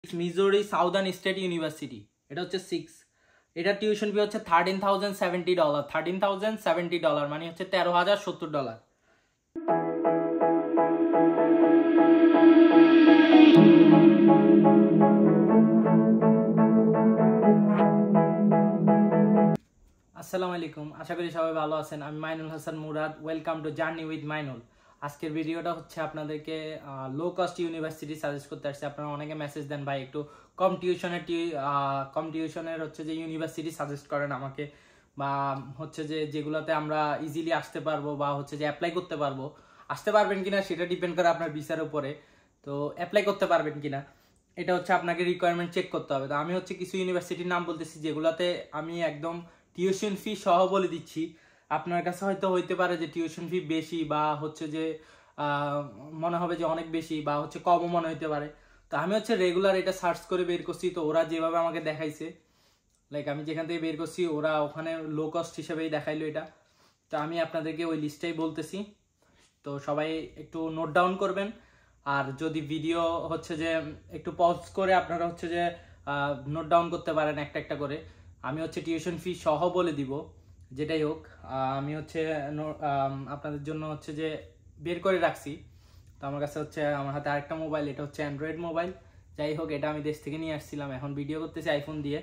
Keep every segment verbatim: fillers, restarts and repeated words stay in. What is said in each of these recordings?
মিজোরি Southern State University, এটা হচ্ছে six. এটা টিউশন ফি হচ্ছে thirteen thousand seventy dollar thirteen thousand seventy dollar মানে হচ্ছে তেরো হাজার সত্তর ডলার। আসসালামু আলাইকুম, আশা করি সবাই ভালো আছেন। আমি Mainul Hasan Murad, welcome to journey with Mainul. আজকের ভিডিওটা হচ্ছে আপনাদেরকে লো কস্ট ইউনিভার্সিটি সাজেস্ট করতে আসছে। আপনারা অনেকে মেসেজ দেন ভাই একটু কম টিউশনের কম টিউশনের হচ্ছে যে ইউনিভার্সিটি সাজেস্ট করেন আমাকে, বা হচ্ছে যে যেগুলোতে আমরা ইজিলি আসতে পারবো বা হচ্ছে যে অ্যাপ্লাই করতে পারবো। আসতে পারবেন কিনা সেটা ডিপেন্ড করে আপনার ভিসার উপরে, তো অ্যাপ্লাই করতে পারবেন কিনা এটা হচ্ছে আপনাকে রিকোয়ারমেন্ট চেক করতে হবে। তো আমি হচ্ছে কিছু ইউনিভার্সিটির নাম বলতেছি যেগুলোতে আমি একদম টিউশন ফি সহ বলে দিচ্ছি। আপনার কাছে হয়তো হইতে পারে যে টিউশন ফি বেশি, বা হচ্ছে যে মনে হবে যে অনেক বেশি, বা হচ্ছে কমও মনে হইতে পারে। তো আমি হচ্ছে রেগুলার এটা সার্চ করে বের করছি, তো ওরা যেভাবে আমাকে দেখাইছে, লাইক আমি যেখান থেকে বের করছি ওরা ওখানে লো কস্ট হিসেবেই দেখাইলো এটা। তো আমি আপনাদেরকে ওই লিস্টটাই বলতেছি, তো সবাই একটু নোট ডাউন করবেন। আর যদি ভিডিও হচ্ছে যে একটু পজ করে আপনারা হচ্ছে যে নোট ডাউন করতে পারেন একটা একটা করে। আমি হচ্ছে টিউশন ফি সহ বলে দিব, যেটাই হোক। আমি হচ্ছে আপনাদের জন্য হচ্ছে যে বের করে রাখছি। তো আমার কাছে হচ্ছে আমার হাতে আরেকটা মোবাইল, এটা হচ্ছে অ্যান্ড্রয়েড মোবাইল। যাই হোক, এটা আমি দেশ থেকে নিয়ে আসছিলাম, এখন ভিডিও করতেছি আইফোন দিয়ে।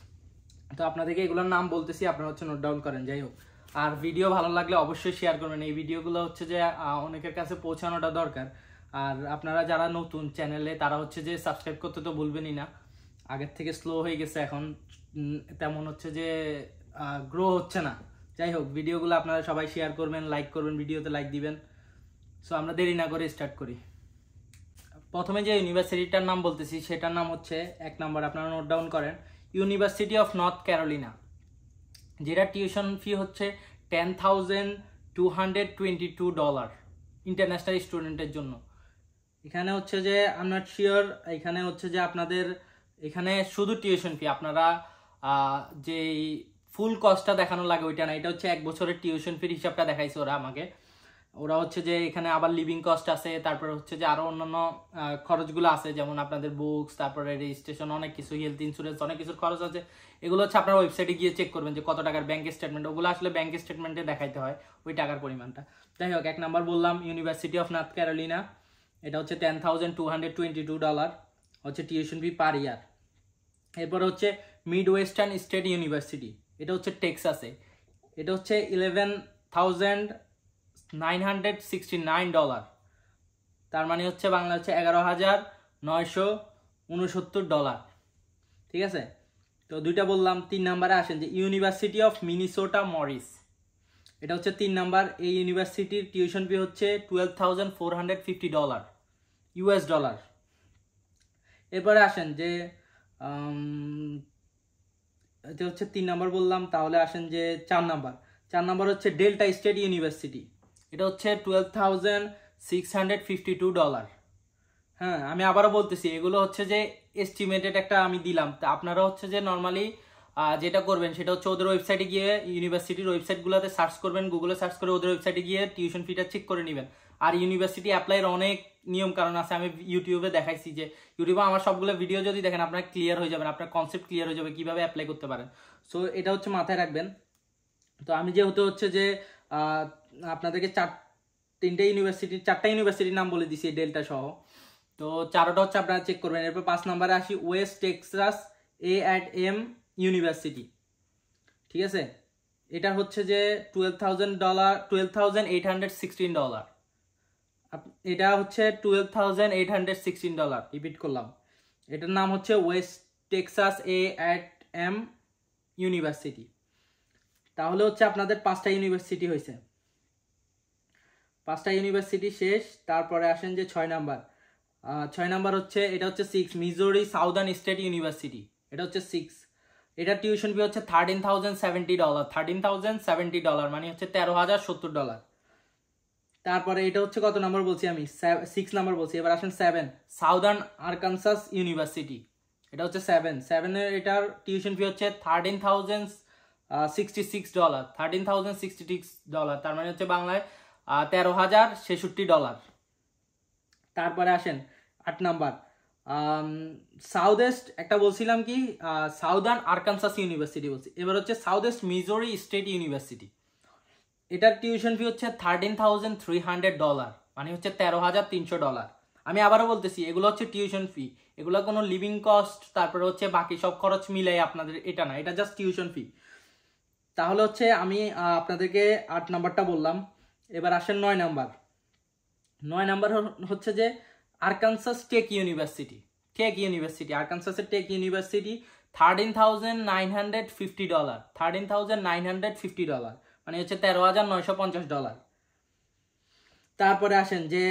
তো আপনাদেরকে এগুলোর নাম বলতেছি, আপনারা হচ্ছে নোট ডাউন করেন। যাই হোক, আর ভিডিও ভালো লাগলে অবশ্যই শেয়ার করবেন। এই ভিডিওগুলো হচ্ছে যে অনেকের কাছে পৌঁছানোটা দরকার। আর আপনারা যারা নতুন চ্যানেলে তারা হচ্ছে যে সাবস্ক্রাইব করতে তো ভুলবেনই না। আগের থেকে স্লো হয়ে গেছে, এখন তেমন হচ্ছে যে গ্রো হচ্ছে না। যাই হোক, ভিডিওগুলো আপনারা সবাই শেয়ার করবেন, লাইক করবেন, ভিডিওতে লাইক দিবেন। সো আমরা দেরি না করে স্টার্ট করি। প্রথমে যে ইউনিভার্সিটিটার নাম বলতেছি সেটার নাম হচ্ছে, এক নাম্বার আপনারা নোট ডাউন করেন, ইউনিভার্সিটি অফ নর্থ ক্যারোলিনা। যেটা টিউশন ফি হচ্ছে ten thousand two hundred twenty two dollar international স্টুডেন্টের জন্য। এখানে হচ্ছে যে আই এম নট শিওর, এখানে হচ্ছে যে আপনাদের এখানে শুধু টিউশন ফি, আপনারা যে ফুল কস্টটা দেখানো লাগে ওইটা না, এটা হচ্ছে এক বছরের টিউশন ফির হিসাবটা দেখাইছে ওরা আমাকে। ওরা হচ্ছে যে এখানে আবার লিভিং কস্ট আছে, তারপরে হচ্ছে যে আরো অন্যান্য খরচগুলো আছে, যেমন আপনাদের বুকস, তারপরে রেজিস্ট্রেশন, অনেক কিছু, হেলথ ইন্স্যুরেন্স, অনেক কিছুর খরচ আছে। এগুলো হচ্ছে আপনার ওয়েবসাইটে গিয়ে চেক করবেন যে কত টাকার ব্যাংক স্টেটমেন্ট, ওগুলো আসলে ব্যাংক স্টেটমেন্টে দেখাইতে হয় ওই টাকার পরিমাণটা। যাই হোক, এক নাম্বার বললাম ইউনিভার্সিটি অফ নর্থ ক্যারোলিনা, এটা হচ্ছে ten thousand two hundred twenty two dollar হচ্ছে টিউশন ফি পার ইয়ার। এরপরে হচ্ছে মিড ওয়েস্টার্ন স্টেট ইউনিভার্সিটি, এটা হচ্ছে টেক্সাসে, এটা হচ্ছে eleven thousand nine hundred sixty nine dollar, তার মানে হচ্ছে বাংলা হচ্ছে এগারো হাজার নয়শো উনসত্তর ডলার। ঠিক আছে, তো দুইটা বললাম। তিন নাম্বারে আসেন যে ইউনিভার্সিটি অফ মিনিসোটা মরিস, এটা হচ্ছে তিন নাম্বার। এই ইউনিভার্সিটির টিউশন ফি হচ্ছে twelve thousand four hundred fifty dollar US dollar. এরপরে আসেন যে এটা হচ্ছে তিন নাম্বার বললাম, তাহলে আসেন যে চার নাম্বার। চার নাম্বার হচ্ছে ডেল্টা স্টেট ইউনিভার্সিটি, এটা হচ্ছে twelve thousand six hundred fifty two dollar. হ্যাঁ, আমি আবারও বলতেছি, এগুলো হচ্ছে যে এস্টিমেটেড একটা আমি দিলাম। তা আপনারা হচ্ছে যে নর্মালি যেটা করবেন সেটা হচ্ছে ওদের ওয়েবসাইটে গিয়ে, ইউনিভার্সিটির ওয়েবসাইটগুলোতে সার্চ করবেন, গুগলে সার্চ করে ওদের ওয়েবসাইটে গিয়ে টিউশন ফিটা চেক করে নেবেন। আর ইউনিভার্সিটি অ্যাপ্লাইয়ের অনেক নিয়ম কারণ আছে, আমি ইউটিউবে দেখাইছি, যে ইউটিউবে আমার সবগুলো ভিডিও যদি দেখেন আপনার ক্লিয়ার হয়ে যাবেন, আপনার কনসেপ্ট ক্লিয়ার হয়ে যাবে কীভাবে অ্যাপ্লাই করতে পারেন। সো এটা হচ্ছে মাথায় রাখবেন। তো আমি যেহেতু হচ্ছে যে আপনাদেরকে চার তিনটে ইউনিভার্সিটির চারটা ইউনিভার্সিটির নাম বলে দিছি ডেল্টা সহ, তো চারোটা হচ্ছে আপনারা চেক করবেন। এরপর পাঁচ নম্বরে আসি, West Texas A and M University. ঠিক আছে, এটা হচ্ছে যে twelve thousand dollar twelve thousand eight hundred sixteen dollar এটা হচ্ছে twelve thousand eight hundred sixteen dollar repeat করলাম। এটার নাম হচ্ছে West Texas A at M University. তাহলে হচ্ছে আপনাদের পাঁচটা ইউনিভার্সিটি হয়েছে, পাঁচটা ইউনিভার্সিটি শেষ। তারপরে আসেন যে ছয় নাম্বার। ছয় নাম্বার হচ্ছে, এটা হচ্ছে six, Missouri Southern State University, এটা হচ্ছে সিক্স। এটা টিউশন ফি হচ্ছে thirteen thousand seventy dollar thirteen thousand seventy dollar মানে হচ্ছে তেরো হাজার সত্তর ডলার। তারপরে এটা হচ্ছে কত নাম্বার বলছি আমি, সিক্স নাম্বার বলছি। এবার আসেন সেভেন, সাউদার্ন আরকানসাস ইউনিভার্সিটি, এটা হচ্ছে সেভেন। সেভেনের এটার টিউশন ফি হচ্ছে thirteen thousand sixty six dollar thirteen thousand sixty six dollar তার মানে হচ্ছে বাংলায় তেরো হাজার ছেষট্টি ডলার। তারপরে আসেন আট নাম্বার, সাউথ ইস্ট একটা বলছিলাম কি সাউদার্ন আরকানসাস ইউনিভার্সিটি বলছি, এবার হচ্ছে South East Missouri State University. এটার টিউশন ফি হচ্ছে thirteen thousand three hundred dollar, মানে হচ্ছে তেরো হাজার তিনশো ডলার। আমি আবারও বলতেছি, এগুলো হচ্ছে টিউশন ফি, এগুলো কোনো লিভিং কস্ট তারপরে হচ্ছে বাকি সব খরচ মিলাই আপনাদের এটা না, এটা জাস্ট টিউশন ফি। তাহলে হচ্ছে আমি আপনাদেরকে আট নাম্বারটা বললাম, এবার আসেন নয় নাম্বার। নয় নাম্বার হচ্ছে যে Arkansas Tech University, Tech University আরকানসাসের Tech University thirteen thousand nine hundred fifty dollar, thirteen thousand nine hundred fifty dollar মানে হচ্ছে তেরো হাজার নয়শো পঞ্চাশ ডলার। তারপরে আসেন যে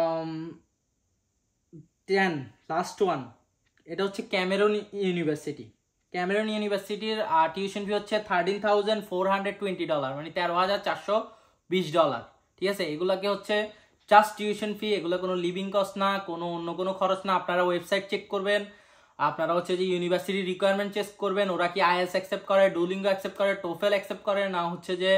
টেন লাস্ট ওয়ান, এটা হচ্ছে ক্যামেরন ইউনিভার্সিটি। ক্যামেরন ইউনিভার্সিটির টিউশন ফি হচ্ছে thirteen thousand four hundred twenty dollar মানে তেরো হাজার চারশো বিশ ডলার। ঠিক আছে, এগুলাকে হচ্ছে জাস্ট টিউশন ফি, এগুলো কোনো লিভিং কস্ট না, কোনো অন্য কোনো খরচ না। আপনারা ওয়েবসাইট চেক করবেন, আপনারা হচ্ছে যে ইউনিভার্সিটি রিকোয়ারমেন্ট চেক করবেন, ওরা কি আইএলটিএস অ্যাকসেপ্ট করে, ডুওলিঙ্গো অ্যাকসেপ্ট করে, টোফেল অ্যাকসেপ্ট করে, না হচ্ছে যে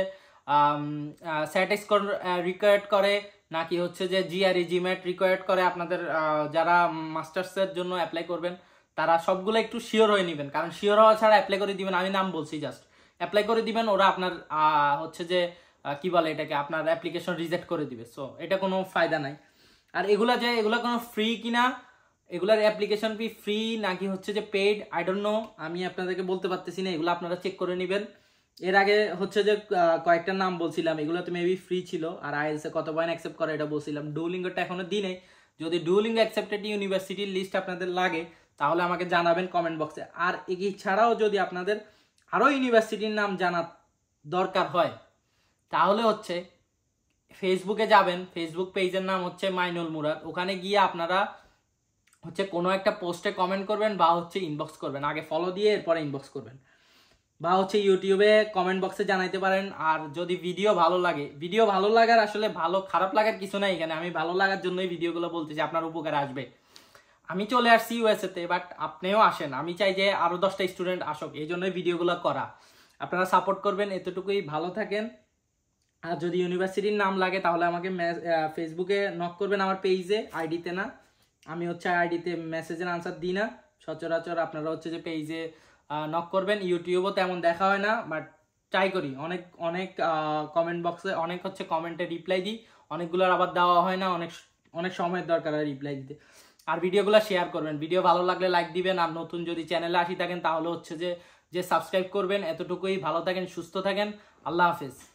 স্যাট স্কোর রিকোয়ার্ড করে, নাকি হচ্ছে যে জিআরই জিম্যাট রিকোয়ার্ড করে। আপনাদের যারা মাস্টার্সের জন্য অ্যাপ্লাই করবেন তারা সবগুলো একটু শিওর হয়ে নেবেন, কারণ শিওর হওয়া ছাড়া অ্যাপ্লাই করে দিবেন, আমি নাম বলছি জাস্ট অ্যাপ্লাই করে দিবেন, ওরা আপনার হচ্ছে যে কি বলে এটাকে আপনার অ্যাপ্লিকেশন রিজেক্ট করে দিবে। সো এটা কোনো ফায়দা নাই। আর এগুলা যে এগুলা কোনো ফ্রি কিনা, এগুলার অ্যাপ্লিকেশন ফি ফ্রি নাকি হচ্ছে যে পেইড, আই ডোন্ট নো, আমি আপনাদেরকে বলতে পারতেছি না, এগুলো আপনারা চেক করে নেবেন। এর আগে হচ্ছে যে কয়েকটা নাম বলছিলাম, এগুলো তো মেবি ফ্রি ছিল, আর আইএলটিএস এ কত পয়েন্ট অ্যাকসেপ্ট করে এটা বলছিলাম। ডুওলিঙ্গোটা এখনো দিই নাই, যদি ডুওলিঙ্গো অ্যাকসেপ্টেড ইউনিভার্সিটির লিস্ট আপনাদের লাগে তাহলে আমাকে জানাবেন কমেন্ট বক্সে। আর এছাড়াও যদি আপনাদের আরও ইউনিভার্সিটির নাম জানার দরকার হয় তাহলে হচ্ছে ফেসবুকে যাবেন, ফেসবুক পেজের নাম হচ্ছে মাইনুল মুরাদ, ওখানে গিয়ে আপনারা হচ্ছে কোনো একটা পোস্টে কমেন্ট করবেন বা হচ্ছে ইনবক্স করবেন, আগে ফলো দিয়ে এরপরে ইনবক্স করবেন, বা হচ্ছে ইউটিউবে কমেন্ট বক্সে জানাইতে পারেন। আর যদি ভিডিও ভালো লাগে, ভিডিও ভালো লাগার আসলে ভালো খারাপ লাগার কিছু নাই এখানে, আমি ভালো লাগার জন্যই ভিডিওগুলো বলতেছি, আপনার উপকারে আসবে। আমি চলে আসছি ইউএসএতে, বাট আপনিও আসেন, আমি চাই যে আরও দশটা স্টুডেন্ট আসুক, এই জন্যই ভিডিওগুলো করা। আপনারা সাপোর্ট করবেন, এতটুকুই, ভালো থাকেন। আর যদি ইউনিভার্সিটির নাম লাগে তাহলে আমাকে ফেসবুকে নক করবেন, আমার পেজে, আইডিতে না, আমি হচ্ছে আইডিতে মেসেজের আনসার দিই না সচরাচর, আপনারা হচ্ছে যে পেজে নক করবেন। ইউটিউবও তেমন দেখা হয় না, বাট ট্রাই করি, অনেক অনেক কমেন্ট বক্সে অনেক হচ্ছে কমেন্টে রিপ্লাই দিই, অনেকগুলোর আবার দেওয়া হয় না, অনেক অনেক সময়ের দরকার হয় রিপ্লাই দিতে। আর ভিডিওগুলো শেয়ার করবেন, ভিডিও ভালো লাগলে লাইক দিবেন, আর নতুন যদি চ্যানেলে আসি থাকেন তাহলে হচ্ছে যে যে সাবস্ক্রাইব করবেন। এতটুকুই, ভালো থাকেন, সুস্থ থাকেন, আল্লাহ হাফেজ।